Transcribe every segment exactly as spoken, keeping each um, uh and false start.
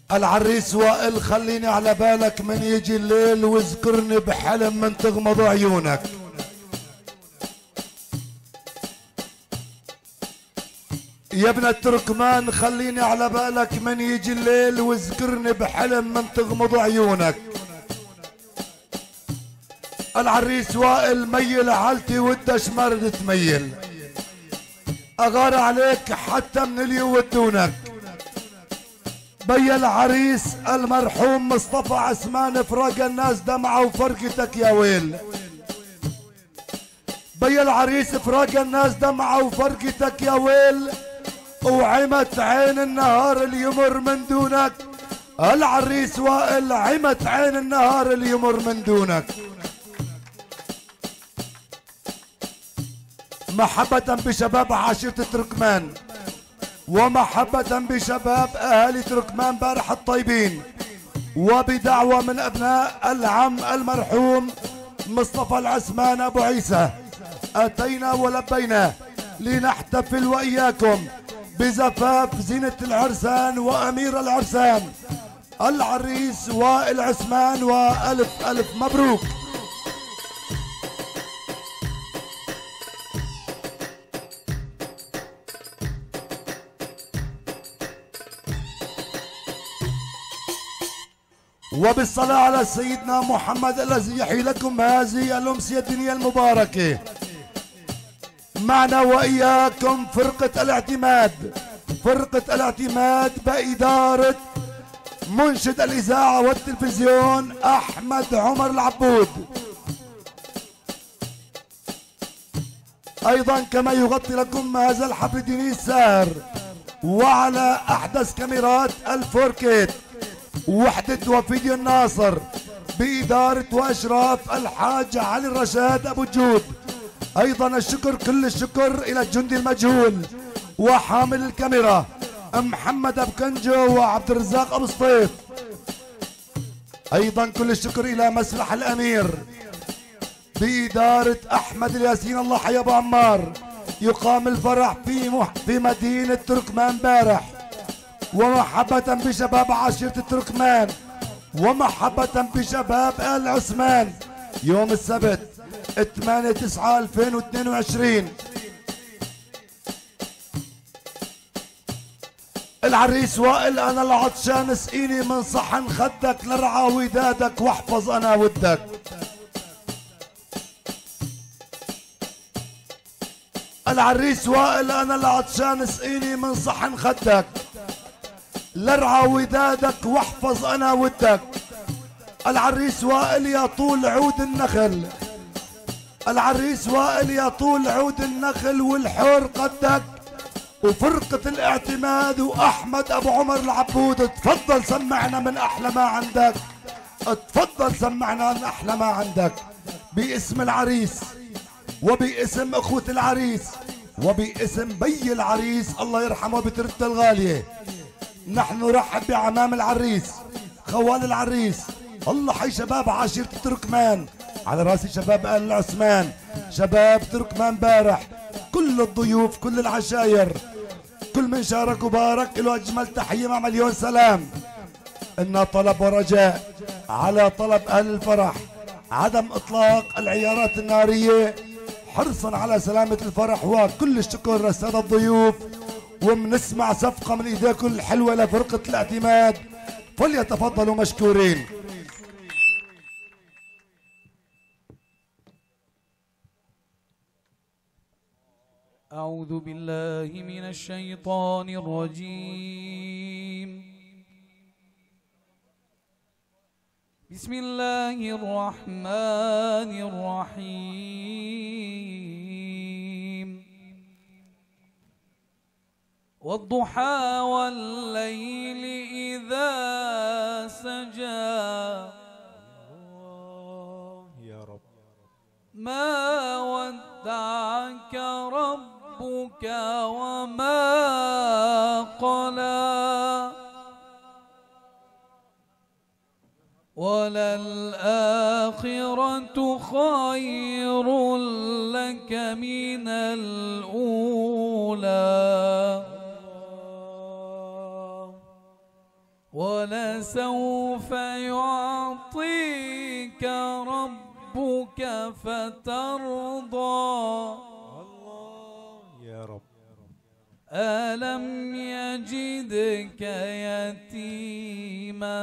العريس وائل خليني على بالك من يجي الليل واذكرني بحلم من تغمض عيونك. يا ابن التركمان خليني على بالك من يجي الليل واذكرني بحلم من تغمض عيونك. العريس وائل ميل حالتي ودش مرد تميل، اغار عليك حتى من اللي يودونك. بي العريس المرحوم مصطفى عثمان فراق الناس دمعة وفرقتك يا ويل. بي العريس فراق الناس دمعة وفرقتك يا ويل، وعمت عين النهار اللي يمر من دونك. العريس وائل عمت عين النهار اللي يمر من دونك. محبة بشباب عاشرة تركمان، ومحبة بشباب أهالي تركمان بارح الطيبين، وبدعوة من أبناء العم المرحوم مصطفى العثمان أبو عيسى، أتينا ولبينا لنحتفل وإياكم بزفاف زينة العرسان وأمير العرسان العريس وائل عثمان، وألف ألف مبروك. وبالصلاة على سيدنا محمد الذي يحيي لكم هذه الأمسية الدينية المباركة. معنا وإياكم فرقة الاعتماد، فرقة الاعتماد بإدارة منشد الإذاعة والتلفزيون أحمد عمر العبود. أيضا كما يغطي لكم هذا الحفل الديني الساهر وعلى أحدث كاميرات الفوركيت وحدة وفيديو الناصر بإدارة وإشراف الحاج علي الرشاد أبو الجود. أيضا الشكر كل الشكر إلى الجندي المجهول وحامل الكاميرا محمد أبو كنجو وعبد الرزاق أبو سطيف. أيضا كل الشكر إلى مسرح الأمير بإدارة أحمد الياسين الله حي أبو عمار. يقام الفرح في مح في مدينة تركمان بارح، ومحبة بشباب عاشرة التركمان، ومحبة بشباب آل عثمان يوم السبت ثمانية تسعة ألفين واثنين وعشرين. العريس وائل أنا العطشان اسقيني من صحن خدك لرعى ودادك واحفظ أنا ودك. العريس وائل أنا العطشان اسقيني من صحن خدك لرعى ودادك واحفظ أنا ودك. العريس وائل يا طول عود النخل، العريس وائل يا طول عود النخل والحور قدك، وفرقة الاعتماد وأحمد أبو عمر العبود. تفضل سمعنا من أحلى ما عندك، تفضل سمعنا من أحلى ما عندك. باسم العريس وباسم أخوة العريس وباسم بي العريس الله يرحمه بترته الغالية، نحن نرحب بعمام العريس خوال العريس. الله حي شباب عاشرة تركمان، على راسي شباب آل العثمان، شباب تركمان بارح، كل الضيوف كل العشاير كل من شارك وبارك له أجمل تحية مع مليون سلام. إن طلب ورجاء على طلب أهل الفرح عدم إطلاق العيارات النارية حرصا على سلامة الفرح، وكل الشكر للسادة الضيوف. وبنسمع صفقة من ايديكم الحلوة لفرقة الاعتماد، فليتفضلوا مشكورين. أعوذ بالله من الشيطان الرجيم. بسم الله الرحمن الرحيم. والضحى والليل إذا سجى يا رب ما ودعك ربك وما قلى وللآخرة خير لك من الأولى ولسوف يعطيك ربك فترضى. الله يا رب. ألم يجدك يتيما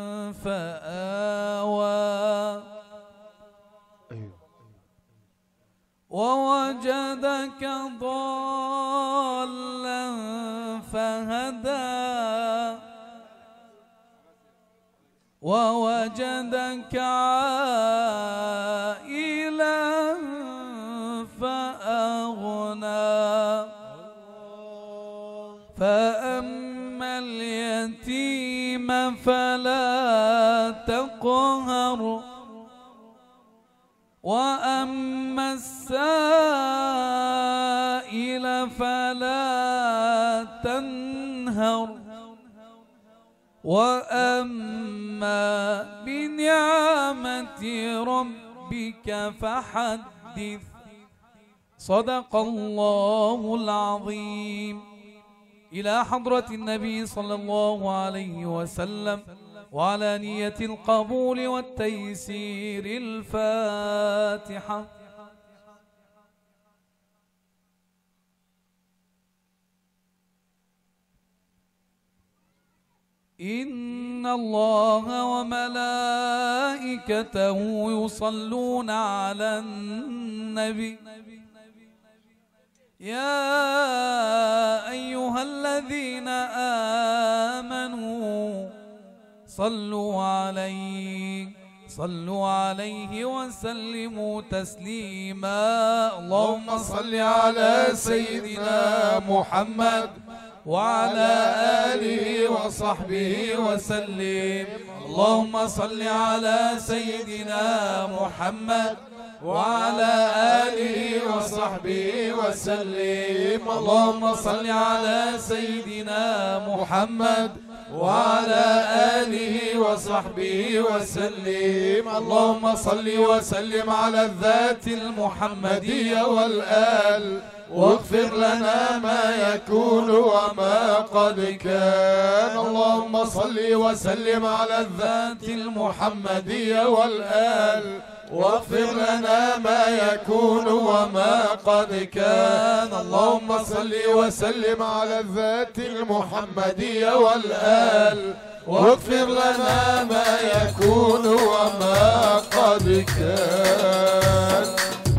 فآوى ووجدك ضالا فهدى ووجدك عائلا فأغنى. فأما اليتيم فلا تقهر وأما السائل فلا تنهر وأما بنعمة ربك فحدث. صدق الله العظيم. إلى حضرة النبي صلى الله عليه وسلم وعلى نية القبول والتيسير الفاتحة. إن الله وملائكته يصلون على النبي يا أيها الذين آمنوا صلوا عليه صلوا عليه وسلموا تسليما. اللهم صل على سيدنا محمد وعلى آله وصحبه وسلم. اللهم صل على سيدنا محمد وعلى آله وصحبه وسلم. اللهم صل على سيدنا محمد وعلى آله وصحبه وسلم. اللهم صل وسلم على الذات المحمدية والآل واغفر لنا ما يكون وما قد كان. اللهم صل وسلم على الذات المحمدية والآل واغفر لنا ما يكون وما قد كان. اللهم صل وسلم على الذات المحمدية والآل واغفر لنا ما يكون وما قد كان.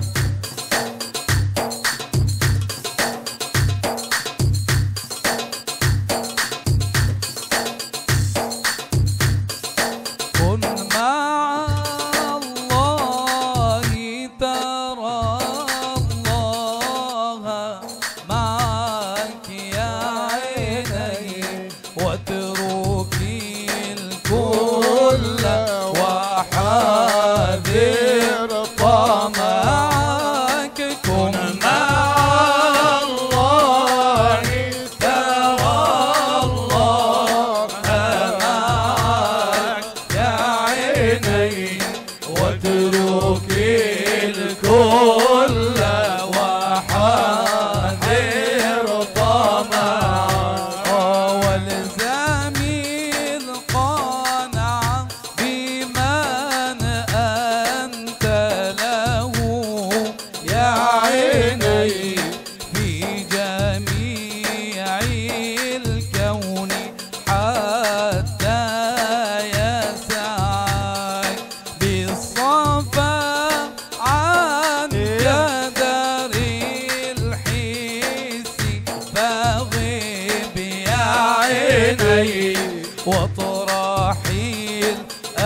وطراحيل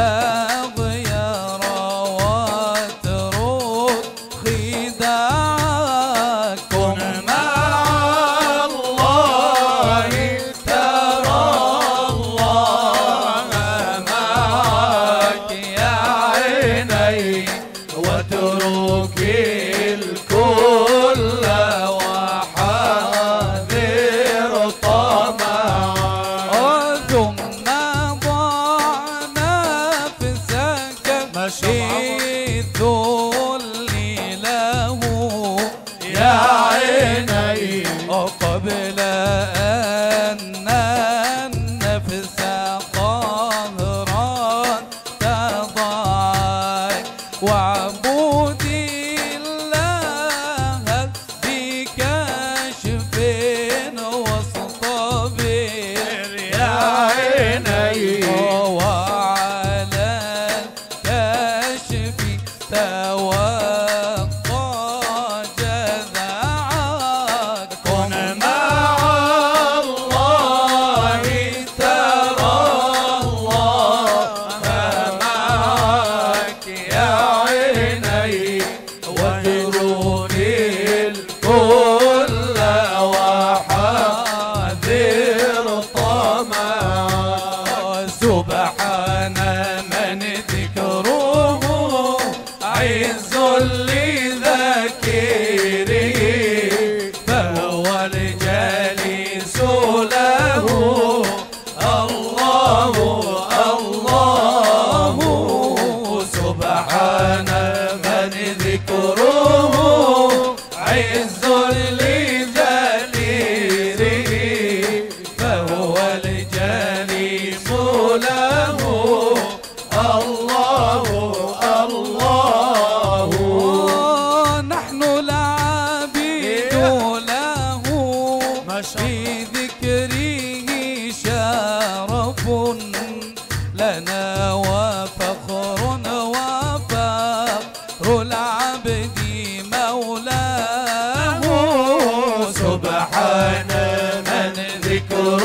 أغيار واترك خداعكم مع الله ترى الله معك يا عيني واترك الكل وحاذر طمعا ثم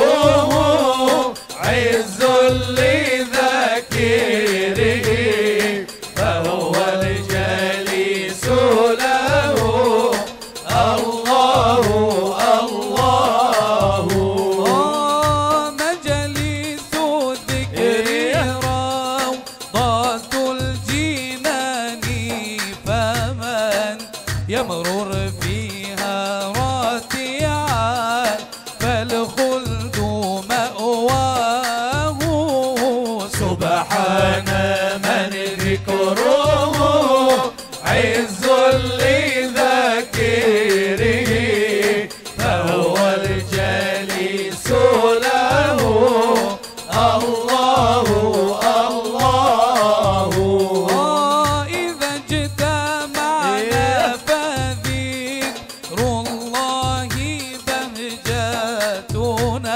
ذكره عز لذاكره فهو الجليس له الله الله. مجالس الذكر روضة الجنان فمن يمرر فيها راتعا فالخلد مأواه. سبحان من ذكره عز لذاكره فهو الجليس له الله الله. إذا اجتمعنا فذكر الله بهجتنا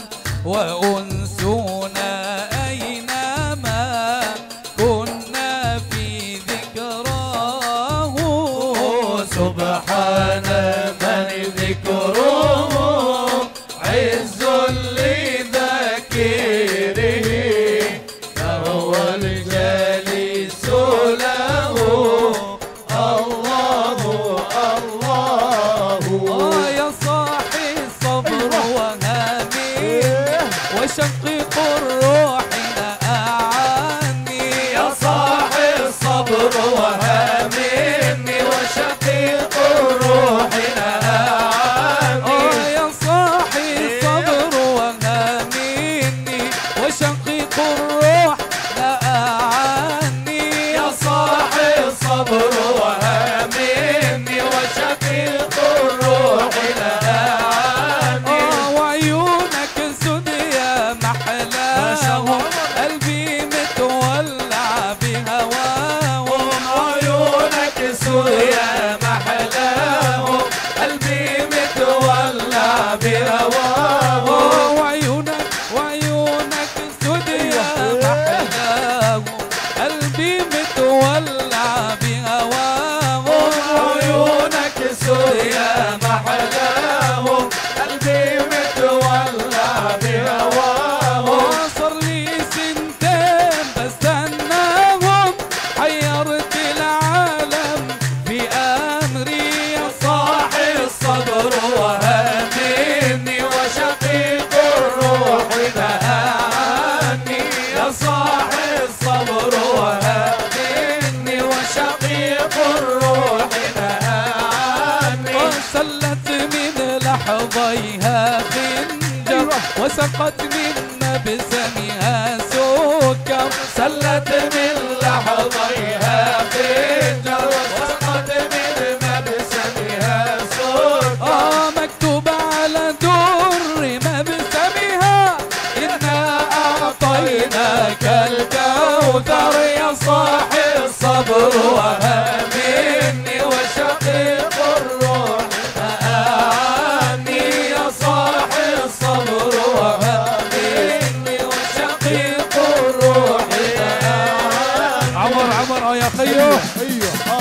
وأنسنا أينما كنا في ذكراه. سبحان من ذكره عز لذاكره فهو الجليس له الله الله. يا صاحي الصبر وهامي وشقيق الروح أعني. يا صاحي الصبر وهامني وشقيق الروح نهاني. يا صاحي الصبر وهامني وشقيق الروح أعني. يا صاحي الصبر وهامني وشقيق الروح نهاني. وعيونك سد يا محلاهم قلبي متولع بهواهم. عيونك سود يا محلاهم قلبي متولع بهواهم. وعيونك وعيونك سد يا محلاهم قلبي متولع بهواهم. عيونك سود يا محلاهم قلبي متولع بهواهم. صار لي سنتين بستناهم حيرت العالم بأمري. يا صاحي الصبر وهامني وشقيق الروح نهاني. يا صاحي الصبر وهامني وشقيق الروح نهاني. سلت من لحظيها خنجر وسقت من مبسمها سكر. سلت من لحظيها خنجر وسقط من مبسمها سكر. آه مكتوب على در مبسمها إنا أعطيناك الكوثر. يا صاحي الصبر وهامني وشقيق الروح نهاني. يا صاحي الصبر وهامني وشقيق الروح نهاني. عمر عمر اه يا خيو. ايوه اه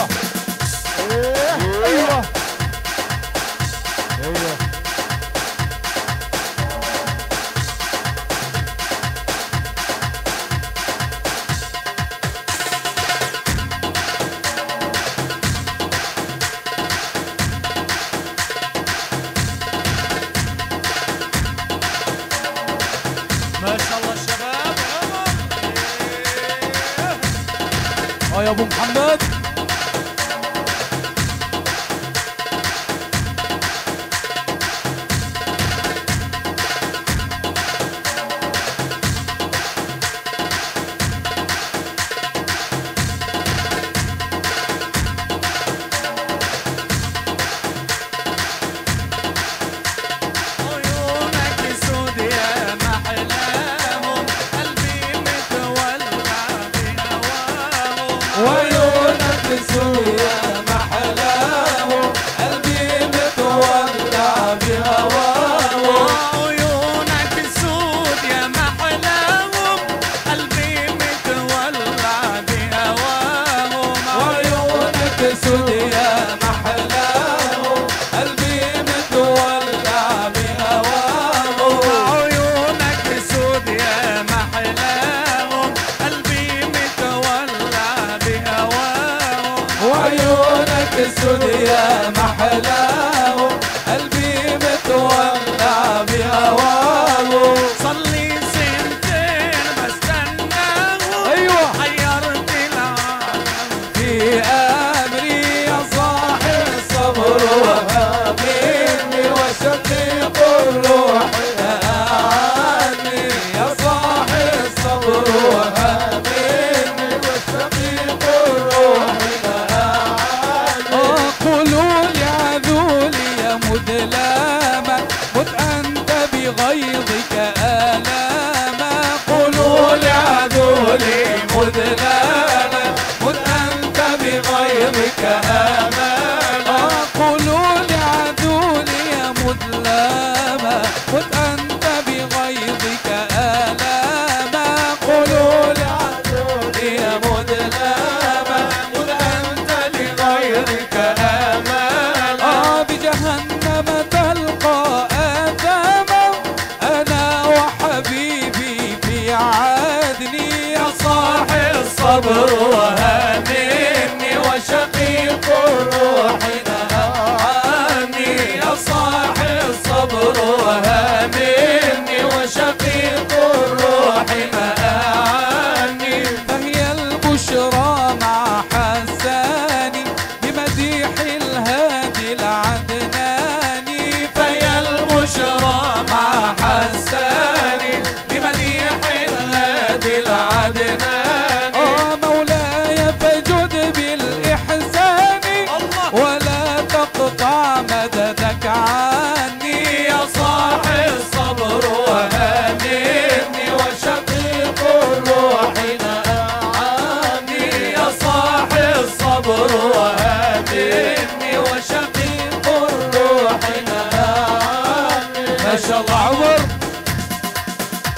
ايوه ايوه ما شاء الله الشباب. اه يا ابو محمد. عيونك سود يا محلاهم قلبي متولع بهواهم. عيونك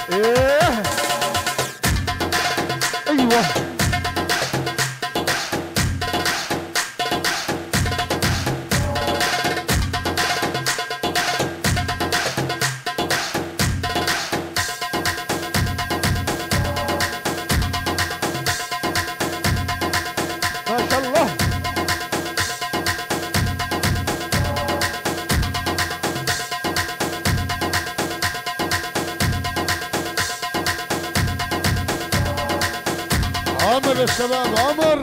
ايه ايوه ما شاء الله. عمر الشباب عمر.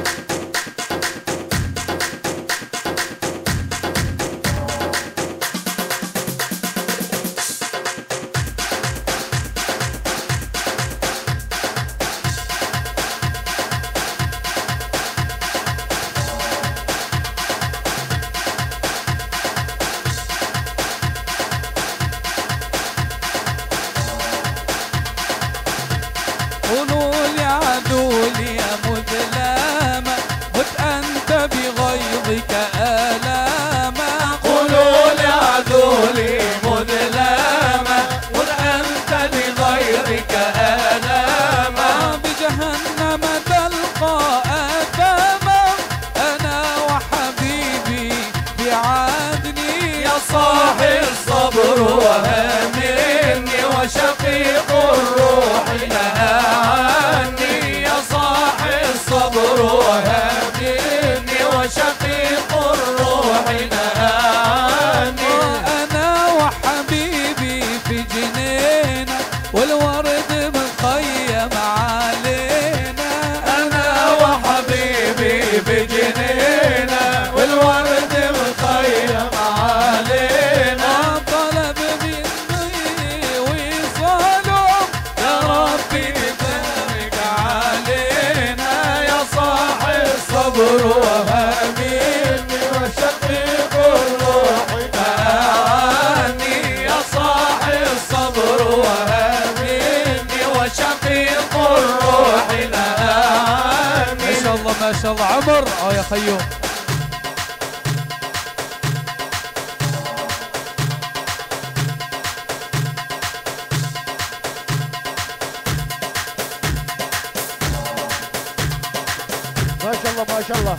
قولوا لي عدولي يا مدلامة مت أنت بغيظك آلاما. قولوا لي عدولي مدلامة مت أنت بغيرك آلاما. بجهنم تلقى آثاما أنا وحبيبي بعدني. يا صاحي الصبر وهمني وشقيق الروح نهى عني. يا صاحي الصبر وهمني وشقيق الروح نهى عني. أنا وحبيبي في جنينة والورد مخيم علينا. أنا وحبيبي بجنينة والورد مخيم علينا. طلب مني وصاله يا ربي بارك علينا. يا صاحي الصبر وهمني وشقيق الروح نهاني. يا صاحي الصبر وهمني وشقيق الروح نهاني. ما شاء الله ما شاء الله عمر. اه يا خيو ما شاء الله ما شاء الله.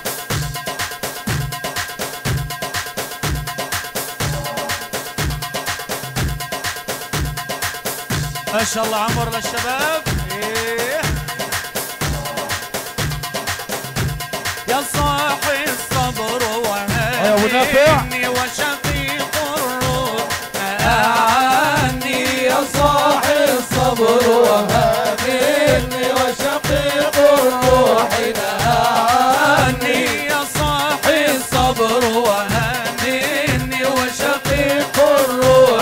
ما شاء الله عمر للشباب. إيه. يا صاحي الصبر يا أبو نافع. وهمني وشقيق الروح نهاني. يا صاحي الصبر وهمني وشقيق الروح نهاني. يا صاحي الصبر وهمني وشقيق الروح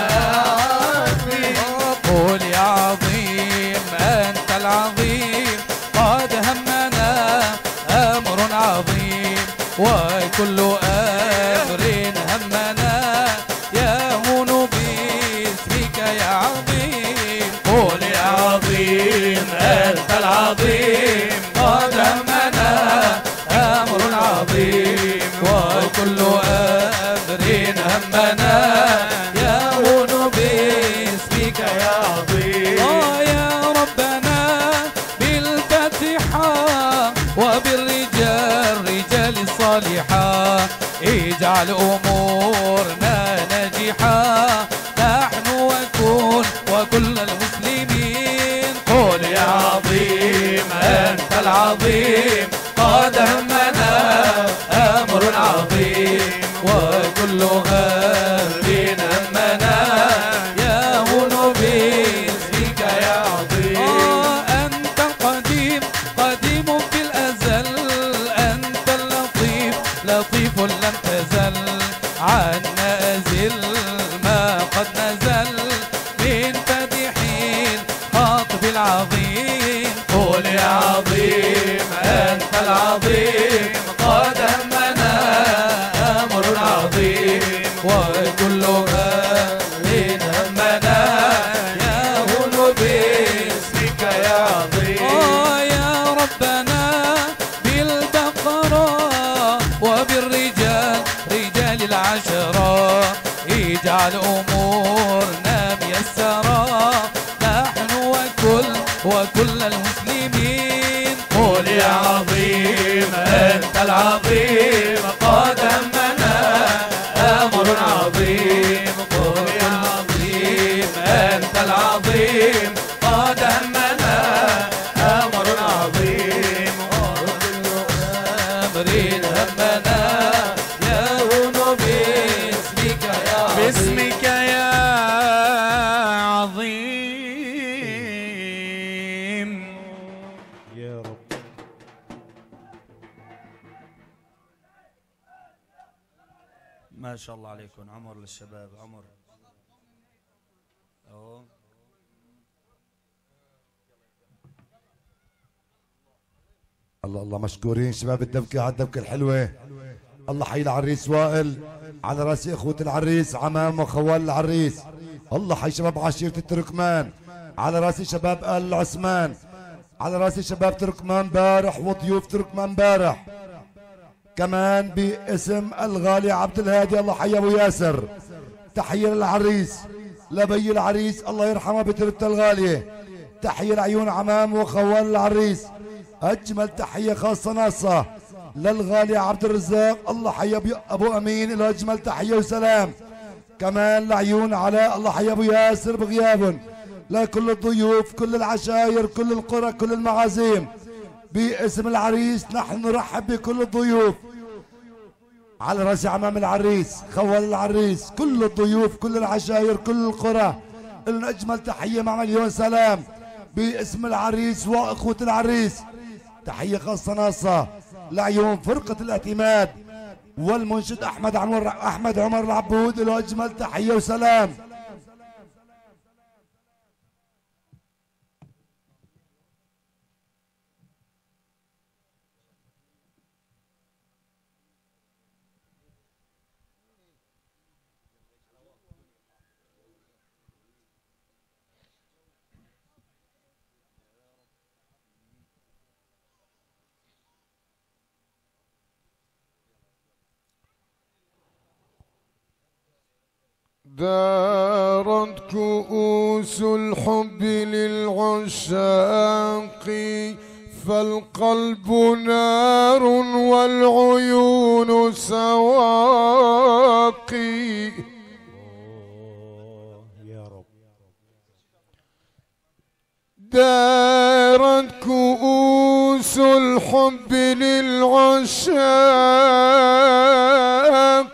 نهاني. قول يا عظيم أنت العظيم قد همنا أمر عظيم وكل أمر همنا يهون باسمك يا عظيم. قول يا عظيم أنت العظيم قد همنا أمر عظيم وكل أمر همنا يهون باسمك يا عظيم. آه يا ربنا بالفاتحة وبالرجال رجال الصالحة اجعل أمورنا ناجحة نحن وكل وكل المسلمين. قول يا عظيم أنت العظيم قد همنا أمر عظيم وكل غير همنا يهون باسمك يا عظيم. آه أنت القديم قديم في الأزل أنت اللطيف لطيف لم تزل عنا أزل ما قد نزل من فاتحين خاطب العظيم. قول يا عظيم أنت العظيم قد همنا أمر عظيم وكل غير همنا يهون باسمك يا عظيم. آه يا ربنا بالبقرة وبالرجال رجال العشرة اجعل أمورنا ميسرة وكل المسلمين. قول يا عظيم أنت العظيم قد همنا أمر عظيم. قول يا عظيم أنت العظيم قد همنا أمر عظيم. أمر همنا يهون باسمك يا عظيم. باسمك يا عظيم يا رب. ما شاء الله عليكم. عمر للشباب. عمر أوه. الله الله مشكورين شباب الدبكة على الدبكة الحلوة. الله حي العريس وائل على راس اخوة العريس عمام وخوال العريس. الله حي شباب عشيرة التركمان على راس شباب آل العثمان على راس شباب تركمان بارح وضيوف تركمان بارح كمان باسم الغالي عبد الهادي. الله حي ابو ياسر. تحية للعريس لبي العريس الله يرحمه بتربته الغالية. تحية لعيون عمام وخوال العريس. اجمل تحية خاصة ناصة للغالي عبد الرزاق. الله حي ابو امين له اجمل تحية وسلام. كمان لعيون علاء الله حي ابو ياسر بغيابهم. لكل الضيوف كل العشاير كل القرى كل المعازيم باسم العريس نحن نرحب بكل الضيوف. على راس عمام العريس خوال العريس كل الضيوف كل العشاير كل القرى لنا اجمل تحية مع مليون سلام باسم العريس واخوة العريس. تحية خاصة ناصة لعيون فرقة الاعتماد والمنشد احمد عمر احمد عمر العبود له اجمل تحية وسلام. دارت كؤوس الحب للعشاق فالقلب نار والعيون سواقي. يا رب. دارت كؤوس الحب للعشاق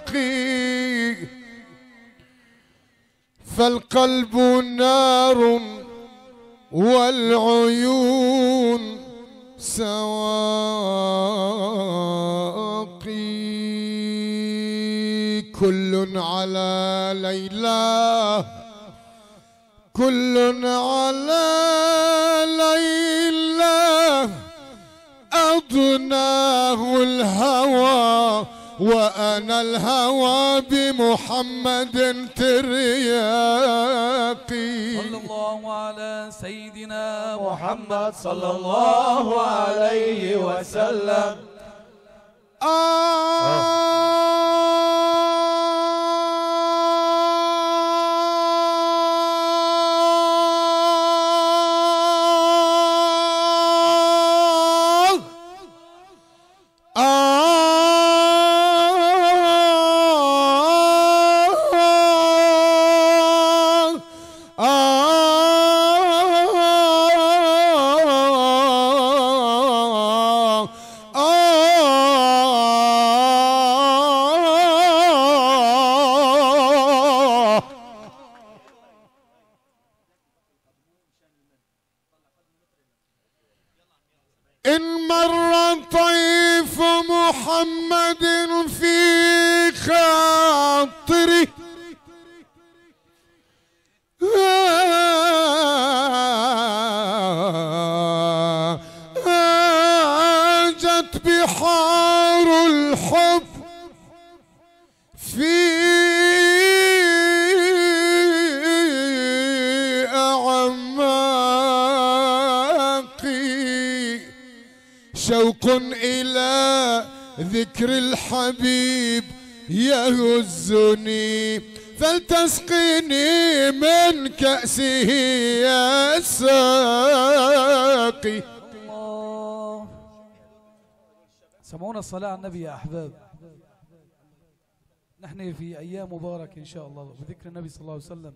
فالقلب نار والعيون سواقي. كل على ليلى كل على ليلى أضناه الهوى وأنا الهوى بمحمد ترياقي. صلى الله على سيدنا محمد صلى الله عليه وسلم. آه إن مر طيف محمد في خاطري هاجت بحار الحب في أعماقي. شوق إلى ذكر الحبيب يهزني فلتسقني من كأسه يا ساقي. الله. سمعونا الصلاة على النبي يا أحباب. نحن في أيام مباركة إن شاء الله بذكر النبي صلى الله عليه وسلم.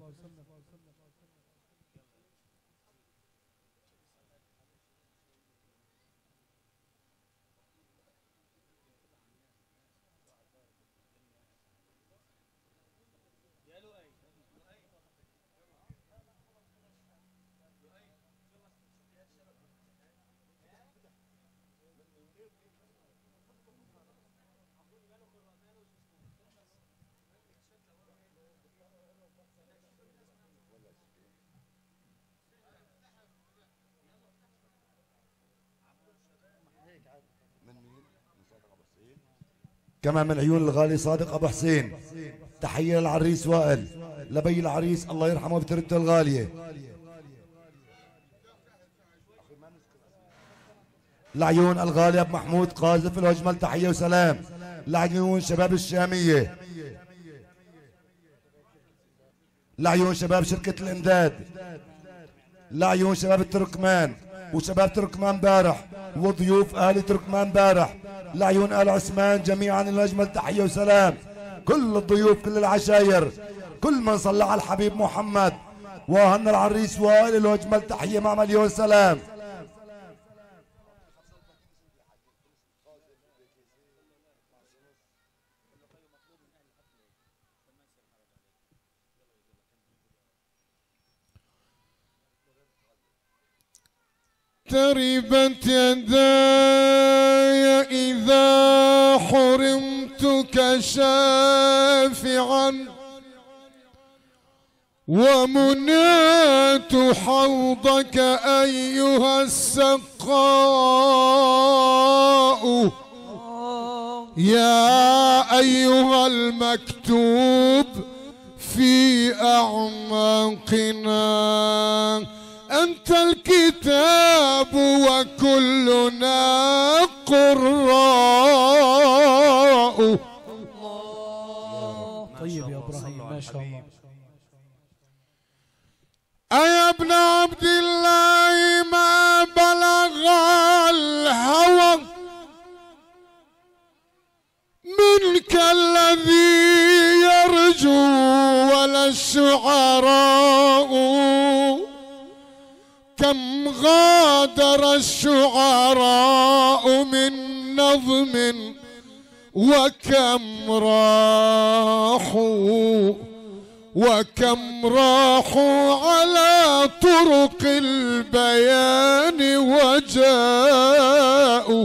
كما من عيون الغالي صادق ابو حسين. تحيه للعريس وائل، لبي العريس الله يرحمه بترته الغاليه. لعيون الغالي ابو محمود قاذف الاجمل تحيه وسلام. لعيون شباب الشاميه، لعيون شباب شركه الامداد، لعيون شباب التركمان وشباب تركمان بارح وضيوف اهل تركمان بارح. لعيون آل عثمان جميعا الأجمل تحية وسلام. كل الضيوف كل العشاير كل من صلى على الحبيب محمد وهن العريس وائل الأجمل تحية مع مليون سلام. تربت يداي إذا حرمتك شافعا ومنعت حوضك أيها السقاء. يا أيها المكتوب في أعماقنا أنت الكتاب وكلنا قراء. الله. طيب يا إبراهيم ما شاء الله. أيا ابن عبد الله ما بلغ الهوى منك الذي يرجو ولا الشعراء. كم غادر الشعراء من نظم وكم راحوا وكم راحوا على طرق البيان وجاءوا.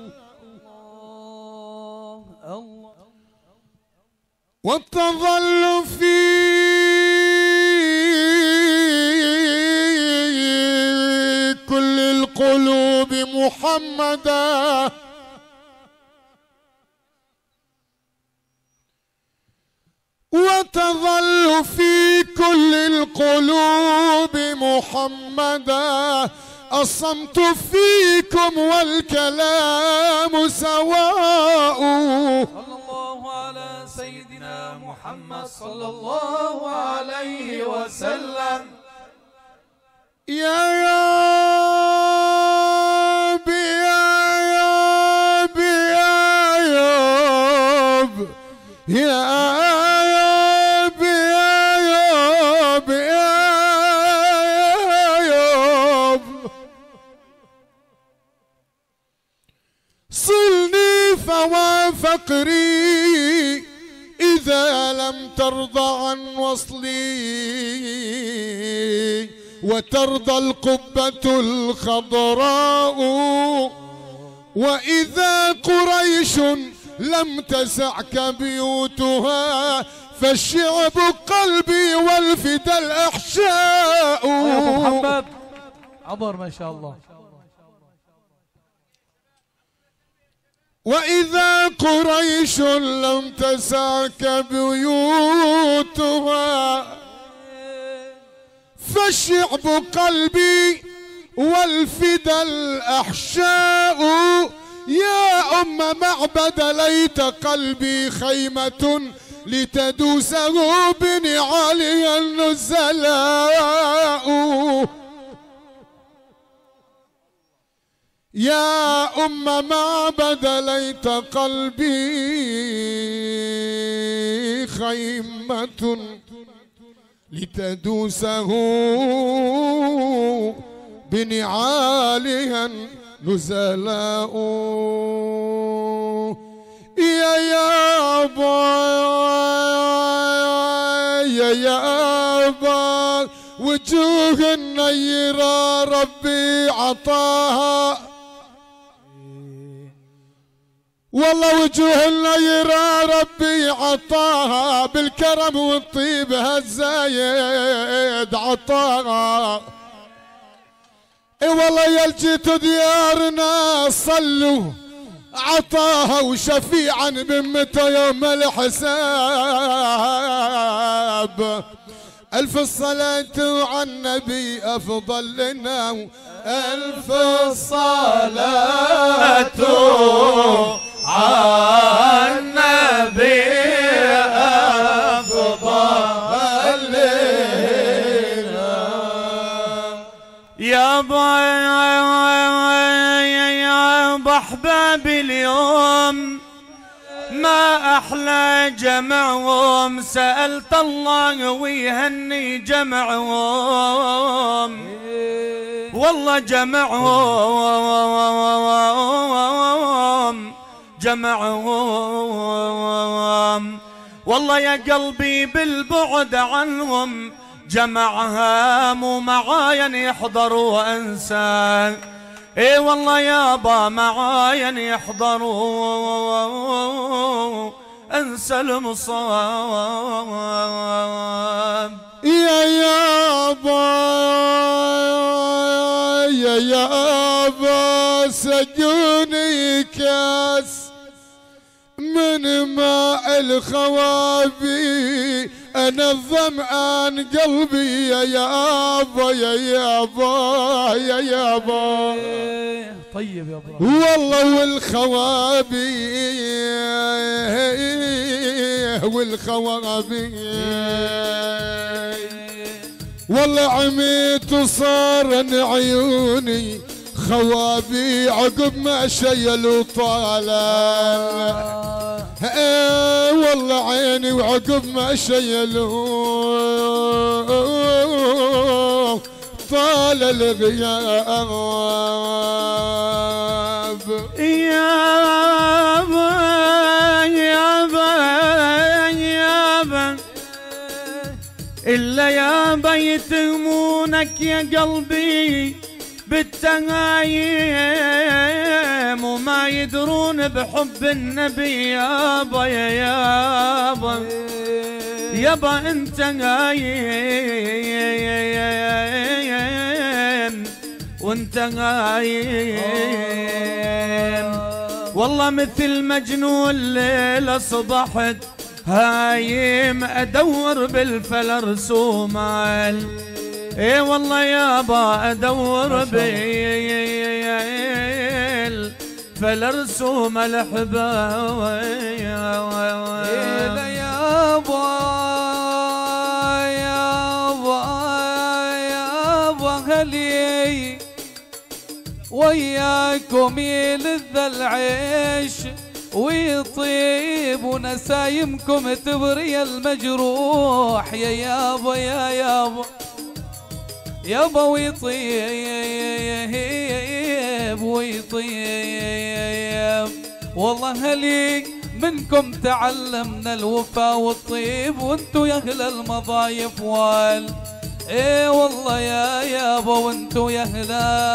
وتظل في كل القلوب محمدا وتظل في كل القلوب محمدا. الصمت فيكم والكلام سواء. صلى الله على سيدنا محمد صلى الله عليه وسلم. يا يا بي يا يا بي يا ياب يا فقري إذا لم ترضى عن وصلي وترضى القبة الخضراء. وإذا قريش لم تسعك بيوتها فالشعب قلبي والفدا الأحشاء. يا أبو محمد عبر ما شاء الله. وإذا قريش لم تسعك بيوتها فالشعب قلبي والفدا الأحشاء. يا أم معبد ليت قلبي خيمة لتدوسه بنعالها النزلاء. يا أم ما بدليت قلبي خيمة لتدوسه بنعالها نزلاء. يا يابا يا يابا وجوه النيرة ربي عطاها، والله وجوه النيرة ربي عطاها، بالكرم والطيب هالزايد عطاها. اي والله يا الجيت ديارنا صلوا عطاها، وشفيعا بمتى يوم الحساب. ألف الصلاة على النبي أفضل لنا، ألف الصلاة على النبي أفضل لنا. يا بأحباب اليوم ما أحلى جمعهم، سألت الله ويهني جمعهم، والله جمعهم جمعهم. والله يا قلبي بالبعد عنهم جمعها، مو معاين يحضروا أنسى. اي والله يابا معاين يحضروا انسى المصاب. يا يابا يا يابا سجوني كاس من ماء الخوابي، أنا الظمآن قلبي يا يابا يا يابا يا يابا. طيب يا ابو والله والخوابي والخوابي والله عميت وصار عيوني خوابي عقب ما شيلوا طالع. ايه والله عيني وعقب ما شيلوا طال الغياب. يابا يابا يابا إلا يابا يتهمونك يا قلبي بالتهايم وما يدرون بحب النبي. يابا يا يابا يابا انت هايم وانت هايم، والله مثل مجنون ليلة صبحت هايم ادور بالفلا رسومال. اي والله يابا ادور بال فلا رسوم الحباوي. يابا يابا يابا هلي وياكم يلذ العيش ويطيب ونسايمكم تبري المجروح. يا يابا يا يابا يابا ويطيب ويطيب، والله هلي منكم تعلمنا الوفا والطيب وانتو يا اهل المضايف وال. ايه والله يا يابا وانتو يا اهل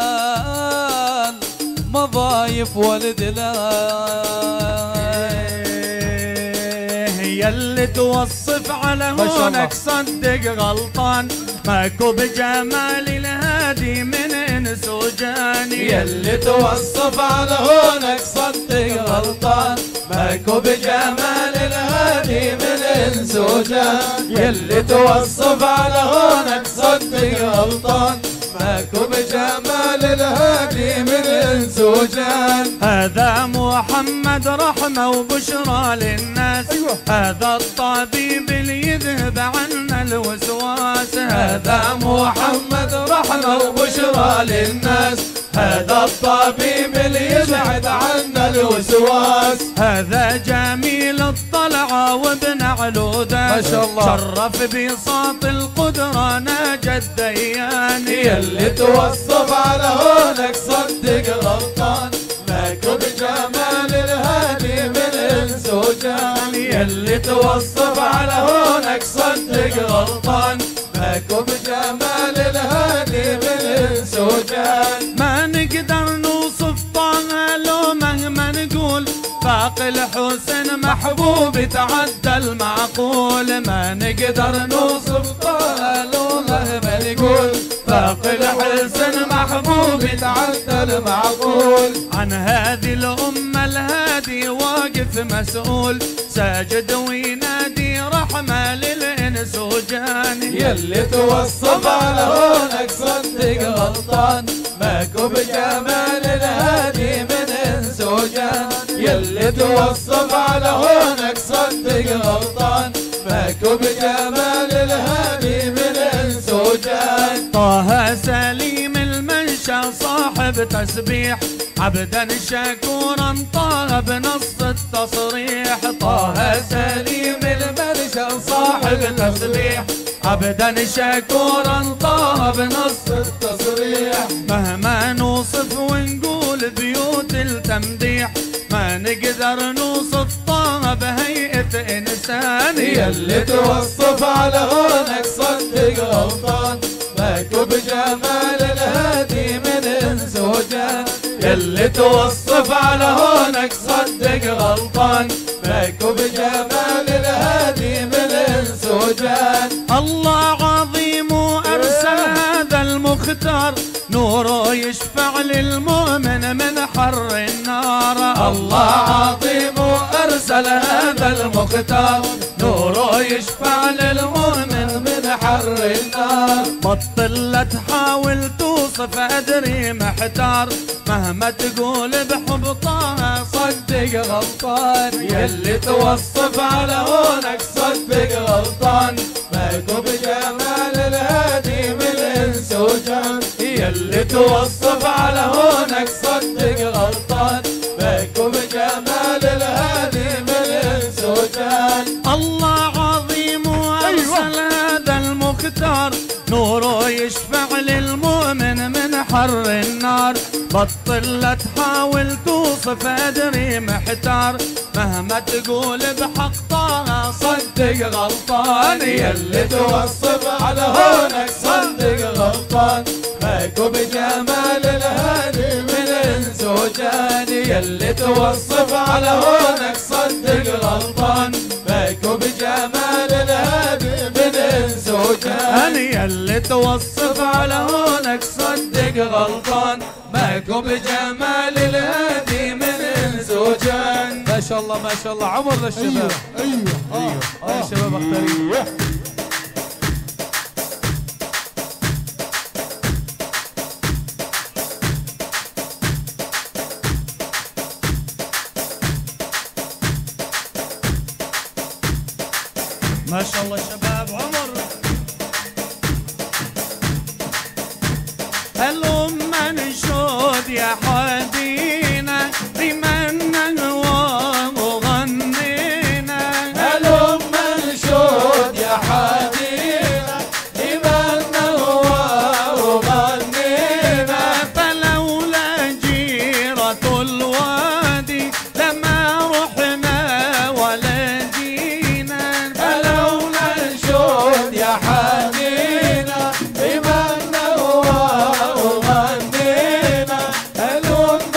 المضايف والدلال. يلي توصف على هونك صدق غلطان، ماكو بجمال الهادي من انس وجاني. يلي توصف على هونك صدق غلطان، ماكو بجمال الهادي من انس وجاني. يلي توصف على هونك صدق غلطان، ماكو بجمال الهادي من انس وجاني. هذا مو محمد رحمة وبشرى للناس. أيوة. هذا الطبيب اللي يذهب عنا الوسواس. هذا محمد رحمة وبشرى للناس. هذا الطبيب اللي يبعد عنا الوسواس. هذا جميل الطلعة وابن علوده ما شاء الله. شرف بساط القدرة ناجى الديان. يلي توصف على هونك صدق غلطان. ماكو بجمال الهادي من انس وجان. يلي توصف على هونك صدق غلطان. ماكو بجمال الهادي من انس وجان. ما نقدر نوصف طه لو مهما نقول. فاق الحسن محبوب تعدى المعقول. ما نقدر نوصف طه لو مهما نقول. فاق الحسن محبوب تعدى المعقول. عن هذه الأمة الهادي واقف مسؤول. ساجد وينادي رحمة للإنس وجان. يلي توصف على هونك صدق غلطان. ماكو بجمال الهادي من إنس وجان. يلي توصف على هونك صدق غلطان. ماكو بجمال الهادي من إنس وجان. طه سليم المنشا صاحب تسبيح. عبدا شكورا طه بنص التصريح. طه سليم المنشا صاحب تسبيح. عبدا شكورا طه بنص التصريح. مهما نوصف ونقول بيوت التمديح. ما نقدر نوصف طه بهيئة إنسان. يلي توصف على هونك صدق غلطان. ماكو بجمال الهادي من إنس وجان. يلي توصف على هونك صدق غلطان. ماكو بجمال الهادي من إنس وجان. الله عظيم أرسل هذا المختار. نوره يشفع للمؤمن من حر النار. الله عظيم أرسل هذا المختار. نوره يشفع للمؤمن من حر النار. بطل لا تحاول توصف أدري محتار. مهما تقول بحب طه صدق غلطان. يلي توصف على هونك صدق غلطان. ماكو بجمال الهادي من إنس وجان. يلي توصف على هونك صدق غلطان. ماكو بجمال الهادي من إنس وجان. الله عظيم أرسل هذا المختار. نوره يشفع للمؤمن من حر النار. بطل لا تحاول توصف أدري محتار. مهما تقول بحق طه صدق غلطان. يلي توصف على هونك صدق غلطان. ماكو بجمال الهادي من إنس وجان. يلي توصف على هونك صدق غلطان. ماكو بجمال الهادي من إنس وجان. يلي توصف على هونك صدق غلطان. ماكو بجمال الهادي من إنس وجان. ما شاء الله ما شاء الله. عمر للشباب. ايوه ايوه هاي الشباب اختارين. ما شاء الله شباب. عمر الأمة نشود يا حدينا. رمنا وغنينا. الأمة نشود يا حدينا. رمنا وغنينا. فلولا جيرة الوادي لما رحنا ولا جينا. فلولا نشود يا حدينا. رمنا وغنينا. الأمة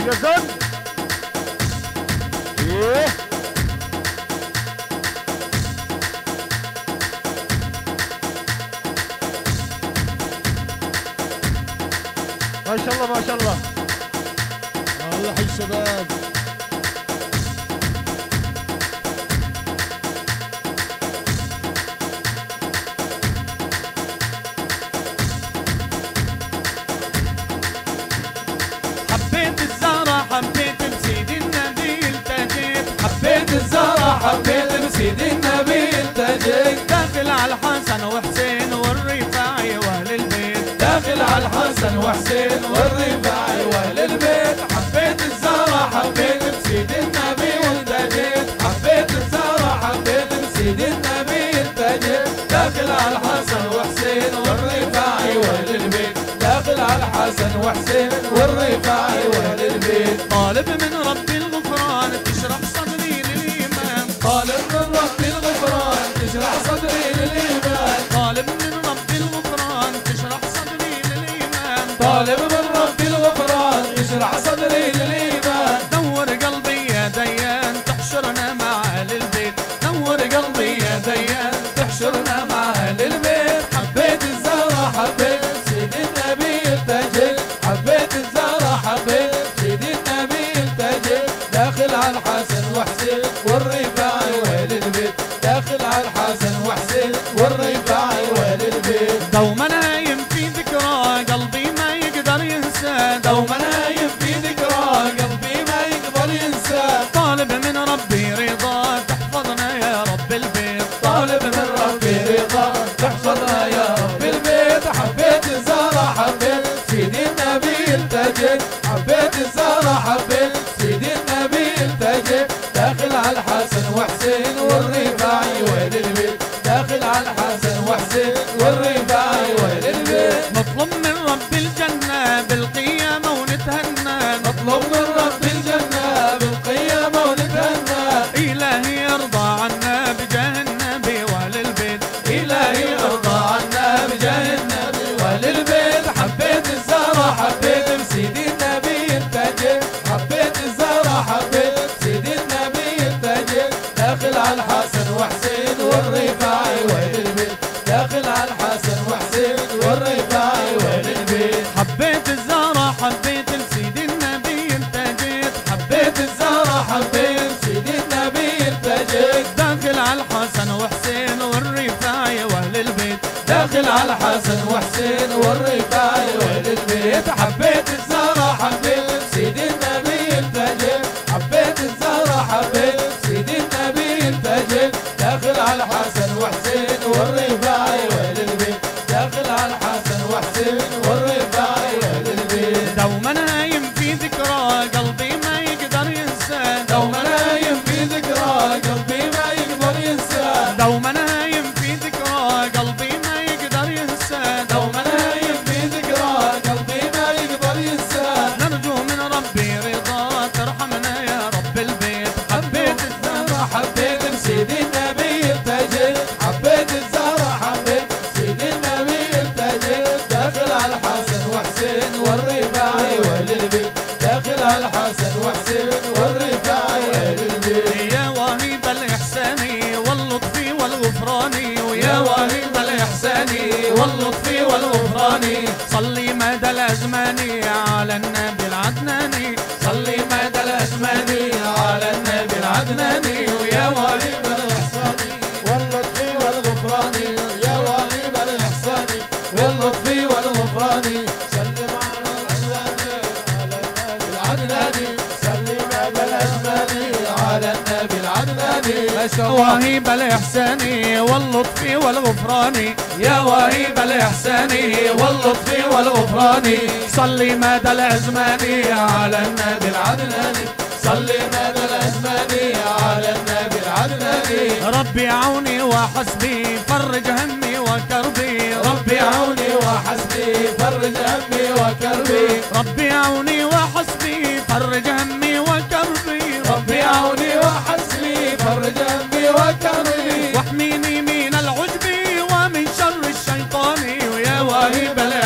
يا زن ايه ما شاء الله ما شاء الله. الله حي الشباب. حبيت الزهرة حبيت بسيدي النبي التجيت، حبيت الزهرة حبيت بسيدي النبي التجيت، داخل على الحسن وحسين والرفاعي واهل البيت، داخل على الحسن وحسين والرفاعي واهل البيت، حبيت الزهرة حبيت بسيدي النبي التجيت، حبيت الزهرة حبيت بسيدي النبي التجيت، داخل على الحسن وحسين والرفاعي واهل البيت، داخل على الحسن وحسين والرفاعي واهل البيت، طالب من ربي الغفران تشرح صدري للايمان، طالب من ربي الغفران تشرح صدري للايمان، طالب من ربي الغفران تشرح صدري للايمان، طالب من ربي الغفران تشرح صدري للايمان، نور قلبي يا ديان تحشرنا مع اهل البيت، نور قلبي يا ديان تحشرنا مع اهل البيت، حبيت الزهرة حبيت سيدي النبي التجل، حبيت الزهرة حبيت سيدي النبي التجل، داخل على الحسن وحسين والرفاعي واهل البيت، داخل على الحسن وحسين والرفاعي واهل البيت، دوما نايم في ذكرى قلبي ما يقدر ينسى، دوما نايم في ذكرى قلبي ما يقدر ينسى، طالب من ربي رضا تحفظنا يا رب البيت، طالب من ربي رضا تحفظنا يا رب البيت، حبيت الزهرة حبيت سيدي النبي التجل، حبيت الزهرة حبيت سيدي النبي التجل، داخل على الحسن وحسين والرفاعي واهل البيت، داخل على الحسن وحسين والرفاعي واهل البيت، نطلب من رب الجنة بالقيامة ونتهنى، نطلب من رب الجنة بالقيامة ونتهنى، إلهي ارضى عنا بجاه النبي واهل البيت، إلهي ارضى عنا بجاه النبي واهل البيت، حبيت الزهرة حبيت بسيدي النبي التجل، حبيت الزهرة حبيت سيدي النبي التجل، داخل على الحسن وحسين والرفاعي واهل البيت، داخل على الحسن وحسين والرفاعي واهل البيت، حبيت الزهرة حبيت لسيدي النبي التجيت، حبيت الزهرة حبيت سيدي النبي التجيت، داخل على الحسن وحسين والرفاعي واهل البيت، داخل على الحسن وحسين والرفاعي واهل البيت، حبيت الزهرة حبيت سيدي النبي التجيت، حبيت الزهرة حبيت سيدي النبي التجيت، داخل على الحسن وحسين والرفاعي واهل البيت، داخل على الحسن وحسين والرفاعي واهل البيت، دوما نايم في ذكرى قلبي ما يقدر ينسى، دوما نايم في ذكرى قلبي ما يقدر ينسى، دوما نايم في ذكرى قلبي ما يقدر ينسى، دوما نايم في ذكرى قلبي ما يقدر ينسى، نرجو من ربي رضا ترحمنا يا رب البيت، حبيت الزهرة حبيت بسيدي النبي التجل، حبيت الزهرة حبيت سيدي النبي التجل، داخل على الحسن وحسين والرفاعي واهل البيت، داخل على الحسن وحسين والرفاعي واهل البيت، يا واهب الإحسان واللطف والغفران، ويا واهب الإحسان واللطف والغفران، صلي مدى الأزمان على النبي العدناني، صلي مدى الأزمان على النبي العدناني، ويا واهب الإحسان واللطف والغفران، يا واهب الإحسان واللطف والغفران، سلم على النبي العدناني، سلم على الأزمان على النبي العدناني، واهب الإحسان واللطف والغفران، يا واهب الإحسان واللطف والغفران، صلي مدى الأزمان على النبي العدناني، صلي مدى الأزمان على النبي العدناني، ربي عوني وحسبي فرج همي وكربي، ربي عوني وحسبي فرج همي وكربي، ربي عوني وحسبي فرج همي وكربي، ربي عوني وحسبي فرج همي وكربي، واحميني من العجب ومن شر الشيطان، ويا واهب الإحسان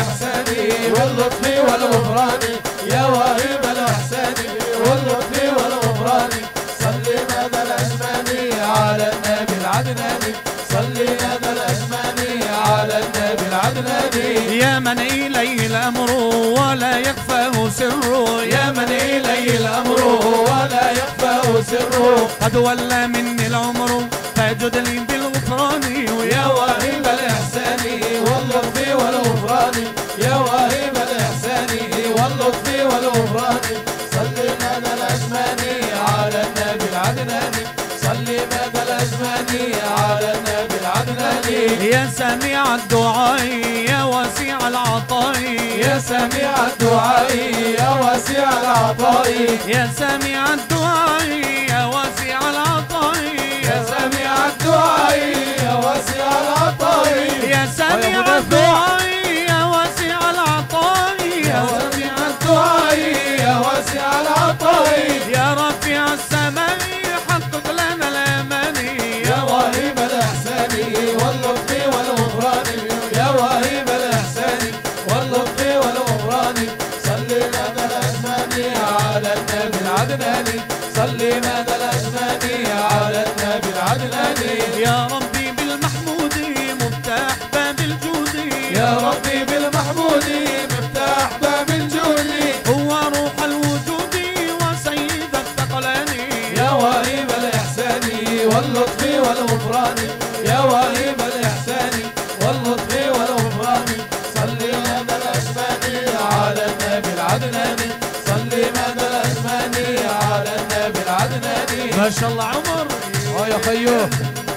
الإحسان واللطف والغفران يا واهب الإحسان واللطف والغفران صلي مدى الأزمان على النبي العدناني صلي مدى الأزمان على النبي العدناني يا من إليه الأمر ولا يخفاه سره يا من إليه الأمر ولا يخفاه سره قد ولى مني العمر فاجد لي بالغفران يا واهب الإحسان واللطف والغفران يا واهب الإحسان واللطف والغفران صلي مدى الأزمان على النبي العدناني صلي مدى الأزمان على النبي العدناني يا سميع الدعاء يا واسع العطاء يا سميع الدعاء يا واسع العطاء يا سميع الدعاء يا واسع العطاء يا سميع الدعاء يا واسع العطاء يا سميع الدعاء يا واسع العطاء يا سميع الدعاء يا واسع العطاء يا رفيع السماء حقق لنا الأماني يا واهب الإحسان واللطف والغفران يا واهب الإحسان واللطف والغفران صلي مدى الأزمان على النبي العدناني صلي مدى الأزمان على النبي العدناني يا ربي بالمحمود مفتاح باب الجود يا ربي بالمحمود مفتاح باب الجود هو روح الوجود وسيد الثقلان يا واهب الإحسان واللطف والغفران يا واهب الإحسان واللطف والغفران صلي مدى الأزمان على النبي العدناني صلي مدى الأزمان على النبي العدناني ما شاء الله عمر. اه يا خيو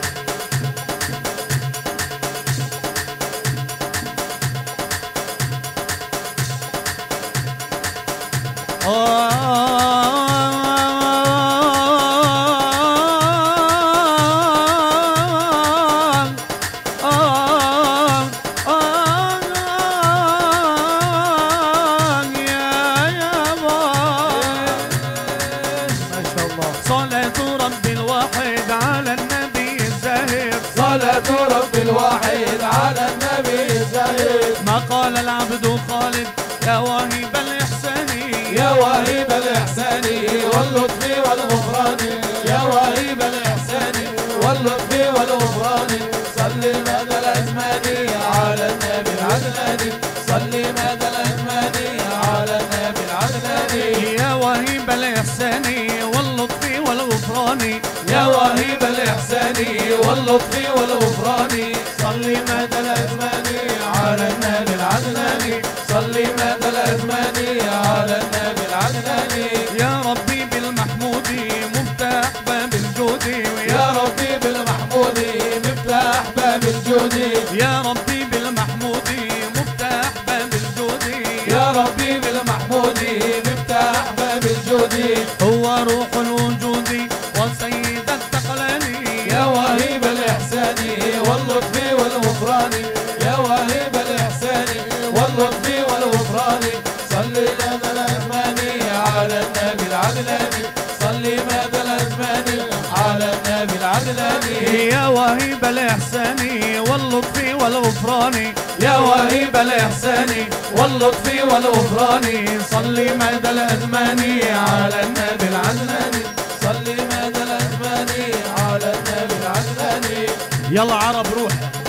الواحد على النبي الزاهد ما قال العبد خالد يا واهب الإحسان يا واهب الإحسان واللطف والغفران يا واهب الإحسان واللطف والغفران صلي مدى الأزمان على النبي العدناني صلي مدى الأزمان على النبي العدناني يا واهب الإحسان واللطف والغفران يا واهب الإحسان واللطف والغفران صلي مدى الأزمان على النبي العدناني صلي مدى الأزمان على النبي العدناني يا ربي بالمحمود مفتاح باب الجود يا ربي بالمحمود مفتاح باب الجود يا ربي بالمحمود مفتاح باب الجود يا ربي بالمحمود مفتاح باب الجود هو روح الوجود وسيد الثقلان يا واهب الإحسان واللطف والغفران يا واهب الإحسان واللطف والغفران صلي مدى الأزمان على النبي العدناني صلي مدى الأزمان على النبي العدناني يا واهب الإحسان واللطف والغفران يا واهب الإحسان واللطف والغفران صلي مدى الأزمان على النبي العدناني صلي مدى الأزمان على النبي العدناني يلا عرب روح